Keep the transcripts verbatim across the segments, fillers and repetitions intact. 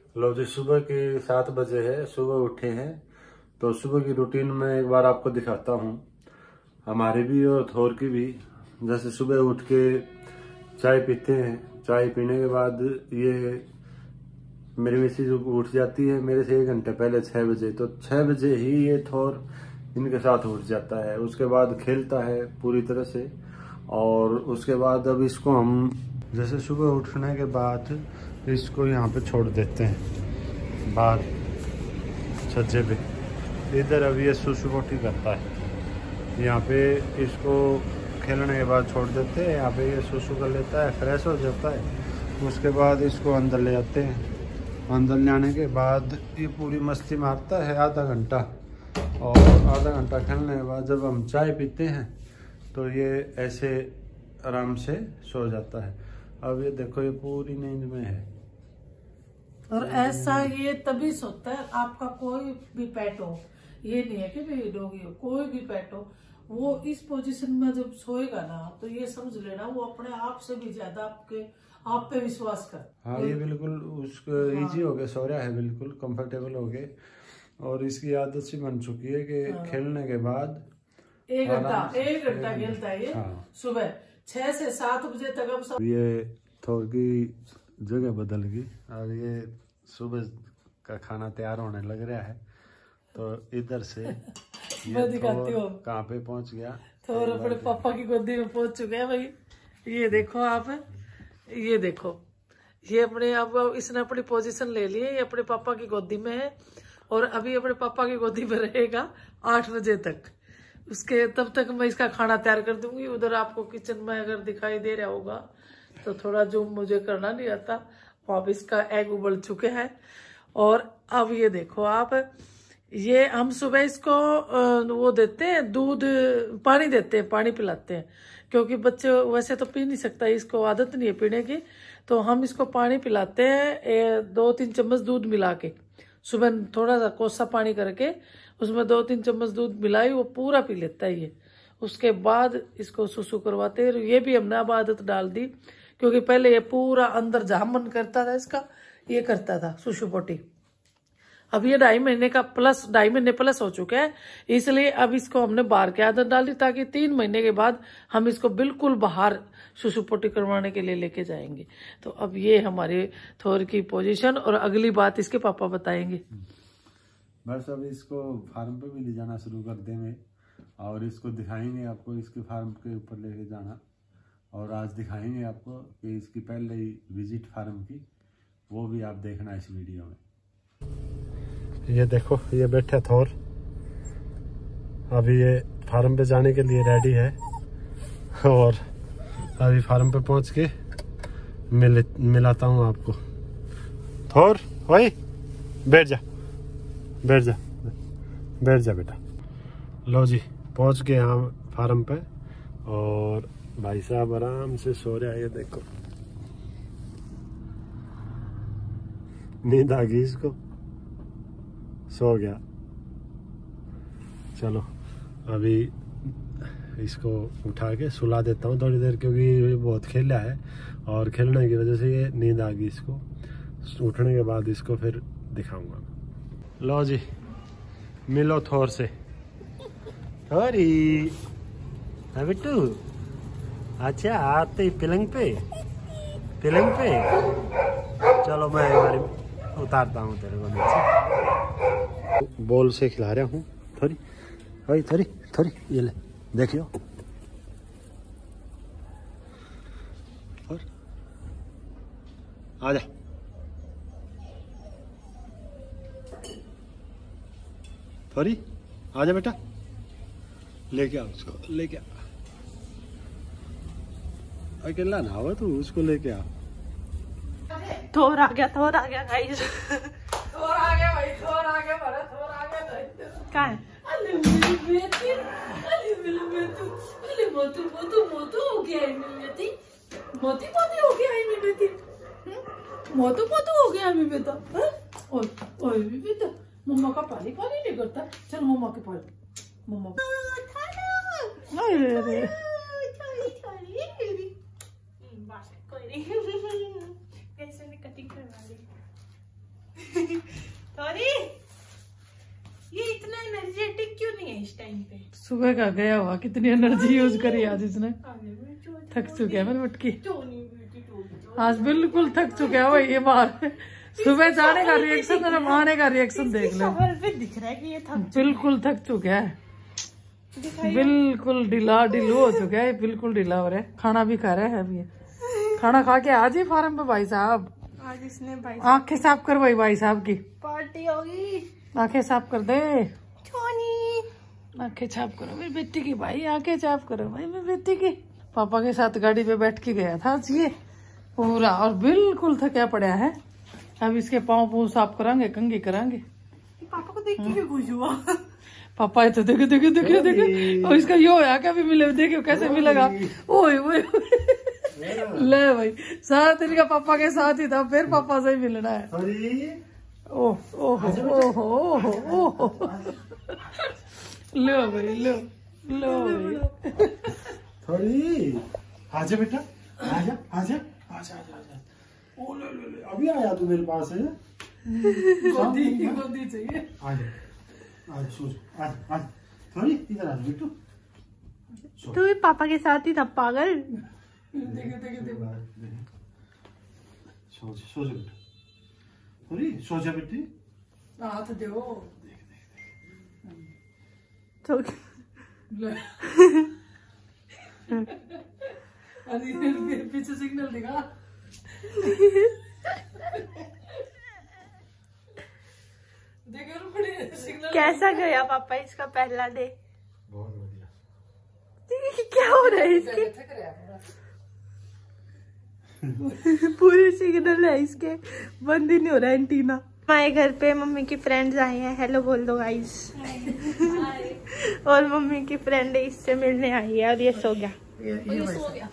लो जी, सुबह के सात बजे है, सुबह उठे हैं। तो सुबह की रूटीन में एक बार आपको दिखाता हूँ, हमारी भी और थोर की भी। जैसे सुबह उठ के चाय पीते हैं, चाय पीने के बाद ये मेरी मिसेज उठ जाती है मेरे से एक घंटे पहले, छः बजे। तो छः बजे ही ये थोर इनके साथ उठ जाता है। उसके बाद खेलता है पूरी तरह से। और उसके बाद अब इसको हम जैसे सुबह उठने के बाद इसको यहाँ पे छोड़ देते हैं बाहर छज्जे पे। इधर अभी ये सुसु पोटी करता है, यहाँ पे इसको खेलने के बाद छोड़ देते हैं। यहाँ पे ये सुसु कर लेता है, फ्रेश हो जाता है। उसके बाद इसको अंदर ले जाते हैं। अंदर ले आने के बाद ये पूरी मस्ती मारता है आधा घंटा। और आधा घंटा खेलने के बाद जब हम चाय पीते हैं तो ये ऐसे आराम से सो जाता है। अब ये देखो, ये पूरी नींद में है। और ऐसा ये तभी सोता है, आपका कोई भी पेट हो, ये नहीं है कि भाई डॉगी हो, कोई भी पेट हो, वो इस पोजीशन में जब सोएगा ना तो ये समझ लेना वो अपने आप से भी ज्यादा आपके आप पे विश्वास कर। हाँ, ये बिल्कुल उसको हाँ। इजी हो गया, सो रहा है, बिल्कुल कंफर्टेबल हो गए। और इसकी आदत सी बन चुकी है कि हाँ। खेलने के बाद एक घंटा एक घंटा खेलता है ये। हाँ। सुबह छह से सात बजे तक। अब सब ये थोड़ी की जगह बदल गई और ये सुबह का खाना तैयार होने लग रहा है। तो इधर से मैं दिखाती हूँ कहाँ पे पहुँच गया। थोड़ा अपने पापा की गोदी में पहुंच चुके हैं भाई। ये देखो आप, ये देखो, ये अपने अब इसने अपनी पोजीशन ले ली है। ये अपने पापा की गोदी में है और अभी अपने पापा की गोदी में रहेगा आठ बजे तक। उसके तब तक मैं इसका खाना तैयार कर दूंगी। उधर आपको किचन में अगर दिखाई दे रहा होगा तो थोड़ा जूम मुझे करना नहीं आता, वहां भी इसका एग उबल चुके हैं। और अब ये देखो आप, ये हम सुबह इसको वो देते हैं, दूध पानी देते हैं, पानी पिलाते हैं, क्योंकि बच्चे वैसे तो पी नहीं सकता, इसको आदत नहीं है पीने की। तो हम इसको पानी पिलाते हैं, दो तीन चम्मच दूध मिला के। सुबह थोड़ा सा कोसा पानी करके उसमें दो तीन चम्मच दूध मिलाई, वो पूरा पी लेता है ये। उसके बाद इसको सुसु करवाते हैं। ये भी हमने अब आदत डाल दी, क्योंकि पहले ये पूरा अंदर जहां मन करता था इसका ये करता था सुसु पोटी। अब ये ढाई महीने का प्लस ढाई महीने प्लस हो चुके हैं, इसलिए अब इसको हमने बाहर की आदत डाली, ताकि तीन महीने के बाद हम इसको बिल्कुल बाहर सुसु पोटी करवाने के लिए लेके जाएंगे। तो अब ये हमारे थोर की पोजीशन, और अगली बात इसके पापा बताएंगे। बस अब इसको फार्म पे भी ले जाना शुरू कर देंगे और इसको दिखाएंगे आपको इसके फार्म के ऊपर लेके जाना। और आज दिखाएंगे आपको कि इसकी पहले ही विजिट फार्म की, वो भी आप देखना इस वीडियो में। ये देखो, ये बैठे थोर, अभी ये फार्म पे जाने के लिए रेडी है। और अभी फार्म पे पहुंच के मिल मिलाता हूँ आपको। थोर भाई बैठ जा, बैठ जा, बैठ जा बेटा। लो जी, पहुंच गए यहाँ फार्म पे और भाई साहब आराम से सो रहा है। ये देखो, नींद आ गई इसको, सो गया। चलो अभी इसको उठा के सुला देता हूँ थोड़ी देर, क्योंकि ये बहुत खेला है और खेलने की वजह से ये नींद आ गई इसको। उठने के बाद इसको फिर दिखाऊंगा। लो जी, मिलो थोर से। थोरी है बिट्टू, अच्छा आते ही पलंग पे पलंग पे। चलो मैं एक बार उतारता हूँ तेरे को नीचे। बॉल से खिला रहा हूँ थोड़ी, थोड़ी थोड़ी थोड़ी, ये ले देखियो। और आजा, थोड़ी आजा बेटा, लेके आ उसको, लेके आ। अकेला ना हो तू, उसको लेके आ। थोर आ गया, थोर आ गया गाइस, थोर आ गया भाई, थोर आ गया हमारा, थोर आ गया भाई। क्या है? अरे मेरी बेटी, अरे मेरी बेटी, अरे मोतू मोतू मोतू हो गया है मेरी बेटी, मोती मोती हो गया है मेरी बेटी, मोतू मोतू हो गया है मेरी बेटा। ओए ओए मेरी बेटा, मम्मा का पानी पानी नहीं करता, चल मम्मा के पास, मम्मा अरे सॉरी, ये इतना एनर्जेटिक क्यों नहीं है इस टाइम पे? सुबह का गया हुआ, कितनी एनर्जी यूज करी आज इसने। थक चुके हैं मेरी मटकी, आज बिल्कुल थक चुके हैं भाई ये बार। सुबह जाने का रिएक्शन और आने का रिएक्शन देख लो, दिख रहा है कि ये थक बिल्कुल थक चुका है, बिल्कुल ढीला ढिलू हो चुका है, बिल्कुल ढीला हो रहा है। खाना भी खा रहा है अभी, खाना खा के आज ही फार्म पे भाई साहब। आज इसने भाई आंखें साफ कर भाई भाई साहब की पार्टी होगी, आंखें साफ कर दे, छोनी आंखें साफ करो मेरी बेटी की भाई, आंखें साफ करो भाई मेरी बेटी की। पापा के साथ गाड़ी पे बैठ के गया था आज ये पूरा, और बिल्कुल थका पड़ा है। अब इसके पाँव पूँव साफ करांगे, कंघी करांगे। पापा को देख के खुश हुआ। पापा तो देखे देखे देखे देखे, और इसका यो है क्या भी मिले, देखे कैसे मिलेगा। ओए ओए ले भाई, सारा दिन का पापा के साथ ही था, फिर पापा से ही मिलना है। ओह ओह ओह ओह ओह, लो भाई लो लो भाई। थोड़ी आजा बेटा, आजा आजा आजा आजा। ओ ले ले ले, अभी आया तू मेरे पास है। गोदी गोदी चाहिए। आजा आजा, सो जा, आजा आजा। थोड़ी इधर आ बेटू, तू भी पापा के साथ ही था पागल। देखे देखे देखे, सो जा सो जा बेटा, थोड़ी सो जा बेटी। हाथ दो, तो अरे पीछे सिग्नल दिखा। सिग्नल कैसा गया पापा इसका पहला डे? बहुत बढ़िया। क्या हो रहा है इसके? पूरे सिग्नल है इसके, बंद ही नहीं हो रहा है एंटीना। हमारे घर पे मम्मी की फ्रेंड्स आई हैं, हेलो बोल दो गाइस। और मम्मी की फ्रेंड इससे मिलने आई है, और ये सो गया। ये, ये सो गया।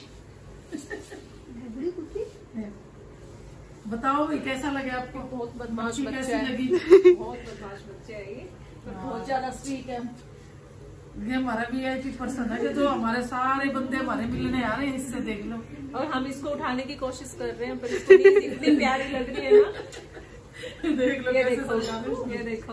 बताओ भाई कैसा लगे आपको? बहुत बदमाश बच्चे कैसी लगी? बहुत बदमाश बच्चे है ये, बहुत ज्यादा स्वीट है। ये हमारा वी आई पी पर्सन है, जो हमारे सारे बंदे हमारे मिलने आ रहे हैं, इससे देख लो। और हम इसको उठाने की कोशिश कर रहे हैं, पर इसको नींद इतनी प्यारी लग रही है ना। देख लो ये कैसे देखो, सो रहा है। ये देखो,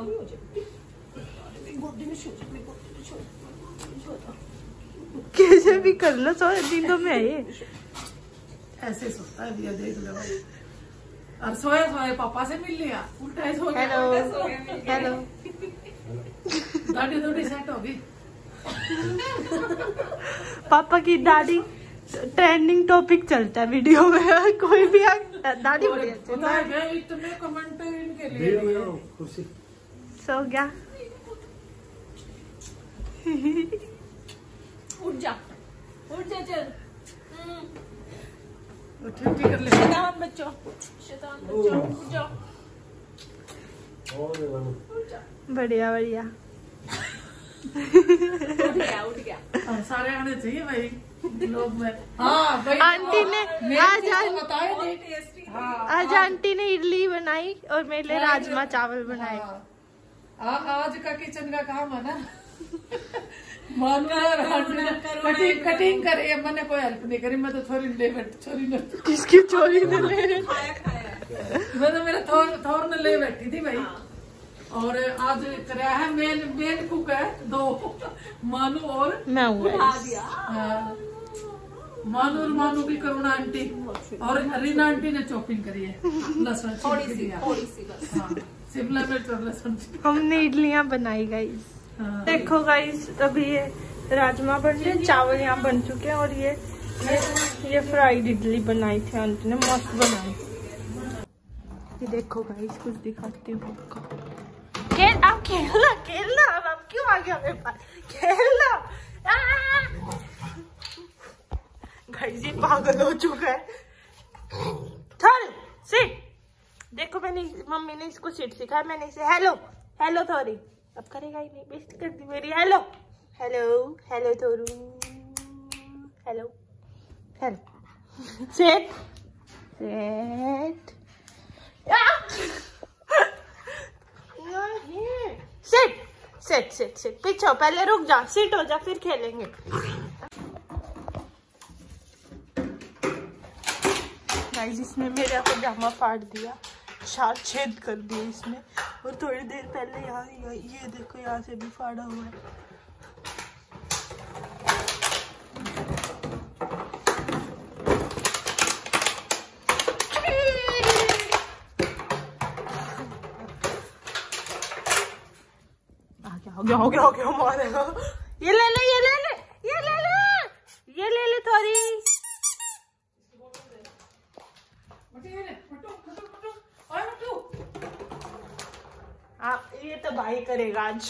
कैसे भी कर लो, सौ नींदों में है ये। ऐसे सोता है भैया, देख लो भाई। और सोए सोए पापा से मिल लिया, उल्टा ही सो गया। हेलो हेलो, दाढ़ी थोड़ी सेट होगी। पापा की दाढ़ी ट्रेंडिंग टॉपिक चलता है वीडियो में। कोई भी दाढ़ी बड़ी अच्छी पता है क्या, इतने कमेंट इनके लिए। कुर्सी सो गया। उठ जा उठ जा, चल। ठीक कर ले। शैतान बच्चों, शैतान बच्चों, उठ जाओ। बढ़िया बढ़िया, उठ गया उठ गया। और सारे आने चाहिए भाई लोग में। हाँ भाई, आंटी ने आज आंटी बताए थे। टेस्टी। हाँ, आज आंटी ने इडली बनाई और मेरे लिए राजमा चावल बनाए। हाँ, आज का किचन का काम है ना। कटिंग कटिंग करे, मैंने कोई हेल्प नहीं करी, मैं तो छोरी ले बैठी, छोरी ने किसकी चोरी ने ले? खाया खाया। मैं तो मेरे थोर थोर ने ले बैठी थी भाई। और आज कराया है, मेन मेन कुक है दो, मानू और मैं हूँ। उठा दिया। हाँ, मानू और मानू की करुणा आंटी, और रीना आंटी ने चॉपिंग करी है लहसुन थोड़ी सी थोड़ी सी बस। हाँ, शिमला मिर्च और लहसुन। हमने इडलियाँ बनाई गाइस। हाँ। देखो गाइस, अभी ये राजमा बन रहे हैं, चावल यहाँ बन चुके हैं, और ये ये, ये फ्राइड इडली बनाई थी आंटी ने, मस्त बनाई। ये देखो गाइस, कुछ दिखाती हूँ आपको। खेल आप खेलना खेलना, अब आप क्यों आ गया मेरे पास? खेलना। गाइस ये पागल हो चुका है। चल सिट। देखो मैंने, मम्मी ने इसको सिट सिखाया, मैंने इसे हेलो हेलो थोड़ी, अब करेगा ही नहीं, बेइज्जती कर दी मेरी। हेलो हेलो हेलो थोरू, hello hello, set set, set set set set, पीछे पहले रुक जा, सीट हो जा, फिर खेलेंगे। गाइस इसने मेरा पजामा फाड़ दिया, चार छेद कर दिए इसमें। और थोड़ी देर पहले यहाँ ये देखो यहाँ से भी फाड़ा हुआ है। हो गया हो गया हो गया मारेगा। ये ले ले ये ले ले ये ले ले ये ले ले थोड़ी। आप ये तो भाई करेगा आज।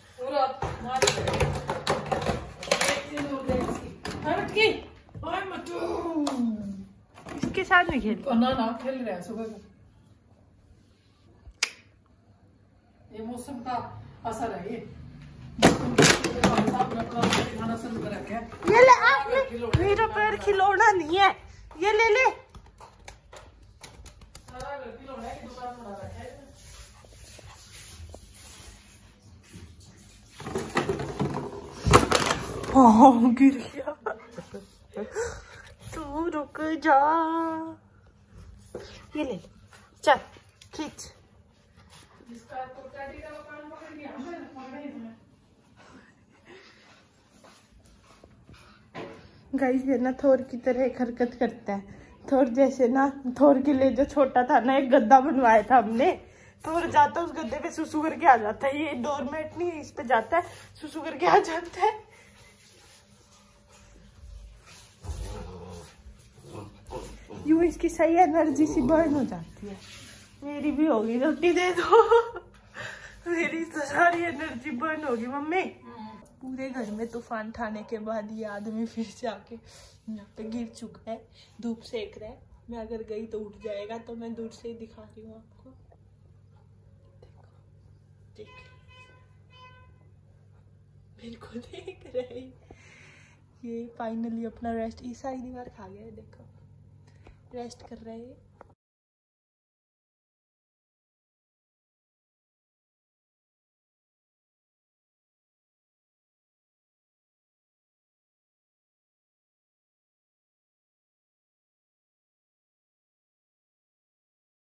इसके साथ नहीं खेल ना ना खेल रहे हैं सुबह को। ये मौसम का असर है। ये ये ले आपने मेरा पैर खिलौना नहीं है। ये ले ले ओह गिर गया। तू रुक जा। ये ले चल खींच। गाइस ये ना थोर की तरह एक हरकत करता है। थोर जैसे ना थोर के लिए जो छोटा था ना एक गद्दा बनवाया था हमने। थोर जाता है उस गद्दे पे सुसु करके आ जाता है। ये डोरमेट नहीं इस पे जाता है सुसु करके आ जाता है। यूं इसकी सही एनर्जी सी बर्न हो जाती है। मेरी भी होगी, रोटी दे दो। मेरी तो सारी एनर्जी बर्न होगी मम्मी। पूरे घर में तूफान ठाने के बाद ये आदमी फिर से आके यहाँ पे गिर चुका है, धूप सेक रहा है। मैं अगर गई तो उठ जाएगा, तो मैं दूर से ही दिखा रही हूँ आपको। देखो देख मेरे को देख रहे। ये फाइनली अपना रेस्ट, ईसा ही दीवार खा गया है, देखो रेस्ट कर रहे हैं।